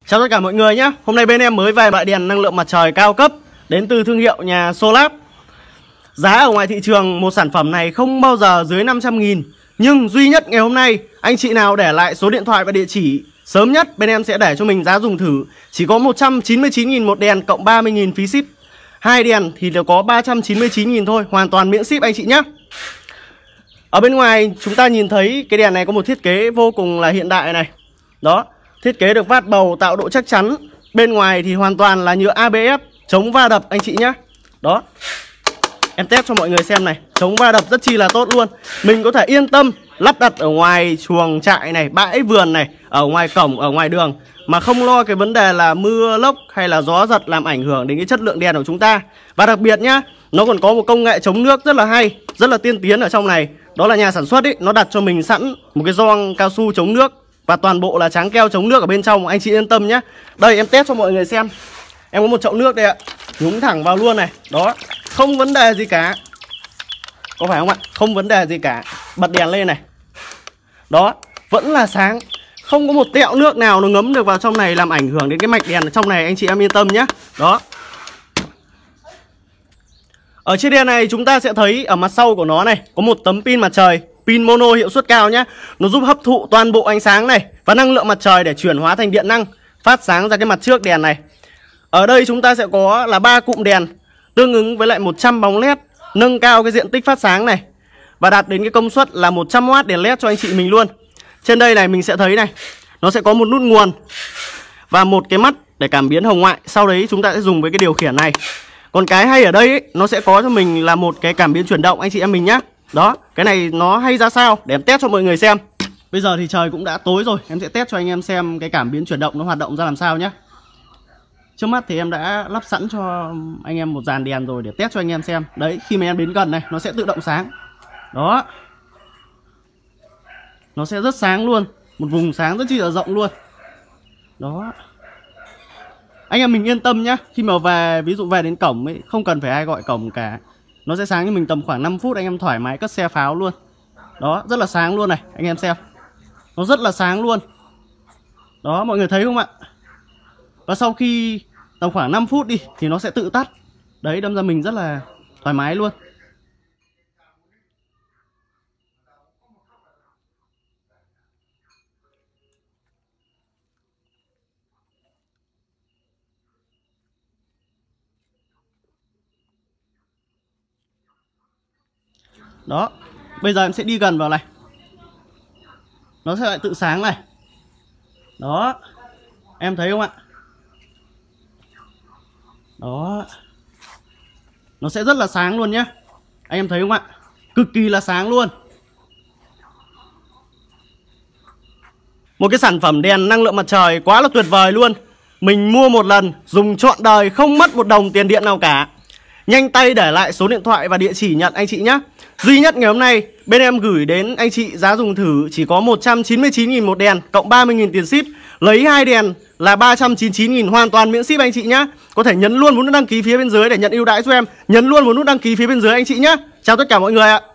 Chào tất cả mọi người nhé. Hôm nay bên em mới về loại đèn năng lượng mặt trời cao cấp đến từ thương hiệu nhà Solap. Giá ở ngoài thị trường một sản phẩm này không bao giờ dưới 500.000. Nhưng duy nhất ngày hôm nay, anh chị nào để lại số điện thoại và địa chỉ sớm nhất, bên em sẽ để cho mình giá dùng thử. Chỉ có 199.000 một đèn cộng 30.000 phí ship. Hai đèn thì đều có 399.000 thôi, hoàn toàn miễn ship anh chị nhé. Ở bên ngoài chúng ta nhìn thấy cái đèn này có một thiết kế vô cùng là hiện đại này. Đó, thiết kế được vát bầu tạo độ chắc chắn. Bên ngoài thì hoàn toàn là nhựa ABS, chống va đập anh chị nhé. Đó, em test cho mọi người xem này, chống va đập rất chi là tốt luôn. Mình có thể yên tâm lắp đặt ở ngoài chuồng trại này, bãi vườn này, ở ngoài cổng, ở ngoài đường, mà không lo cái vấn đề là mưa lốc hay là gió giật làm ảnh hưởng đến cái chất lượng đèn của chúng ta. Và đặc biệt nhá, nó còn có một công nghệ chống nước rất là hay, rất là tiên tiến ở trong này. Đó là nhà sản xuất ấy, nó đặt cho mình sẵn một cái gioăng cao su chống nước và toàn bộ là tráng keo chống nước ở bên trong, anh chị yên tâm nhé. Đây em test cho mọi người xem. Em có một chậu nước đây ạ, nhúng thẳng vào luôn này. Đó, không vấn đề gì cả. Có phải không ạ? Không vấn đề gì cả. Bật đèn lên này. Đó, vẫn là sáng. Không có một tẹo nước nào nó ngấm được vào trong này làm ảnh hưởng đến cái mạch đèn ở trong này, anh chị em yên tâm nhé. Đó. Ở trên đèn này chúng ta sẽ thấy ở mặt sau của nó này có một tấm pin mặt trời, pin mono hiệu suất cao nhé. Nó giúp hấp thụ toàn bộ ánh sáng này và năng lượng mặt trời để chuyển hóa thành điện năng, phát sáng ra cái mặt trước đèn này. Ở đây chúng ta sẽ có là 3 cụm đèn tương ứng với lại 100 bóng led, nâng cao cái diện tích phát sáng này và đạt đến cái công suất là 100W đèn led cho anh chị mình luôn. Trên đây này mình sẽ thấy này, nó sẽ có một nút nguồn và một cái mắt để cảm biến hồng ngoại. Sau đấy chúng ta sẽ dùng với cái điều khiển này. Còn cái hay ở đây ấy, nó sẽ có cho mình là một cái cảm biến chuyển động anh chị em mình nhé. Đó, cái này nó hay ra sao để em test cho mọi người xem. Bây giờ thì trời cũng đã tối rồi, em sẽ test cho anh em xem cái cảm biến chuyển động nó hoạt động ra làm sao nhé. Trước mắt thì em đã lắp sẵn cho anh em một dàn đèn rồi để test cho anh em xem. Đấy, khi mà em đến gần này, nó sẽ tự động sáng. Đó, nó sẽ rất sáng luôn, một vùng sáng rất chi là rộng luôn. Đó, anh em mình yên tâm nhá. Khi mà về, ví dụ về đến cổng ấy, không cần phải ai gọi cổng cả, nó sẽ sáng cho mình tầm khoảng 5 phút, anh em thoải mái cất xe pháo luôn. Đó, rất là sáng luôn này, anh em xem. Nó rất là sáng luôn. Đó, mọi người thấy không ạ? Và sau khi tầm khoảng 5 phút đi thì nó sẽ tự tắt. Đấy, đâm ra mình rất là thoải mái luôn. Đó, bây giờ em sẽ đi gần vào này, nó sẽ lại tự sáng này. Đó, em thấy không ạ? Đó, nó sẽ rất là sáng luôn nhé. Anh em thấy không ạ? Cực kỳ là sáng luôn. Một cái sản phẩm đèn năng lượng mặt trời quá là tuyệt vời luôn. Mình mua một lần, dùng trọn đời, không mất một đồng tiền điện nào cả. Nhanh tay để lại số điện thoại và địa chỉ nhận anh chị nhé. Duy nhất ngày hôm nay bên em gửi đến anh chị giá dùng thử chỉ có 199.000 một đèn cộng 30.000 tiền ship. Lấy 2 đèn là 399.000, hoàn toàn miễn ship anh chị nhé. Có thể nhấn luôn vào nút đăng ký phía bên dưới để nhận ưu đãi cho em. Nhấn luôn vào nút đăng ký phía bên dưới anh chị nhé. Chào tất cả mọi người ạ.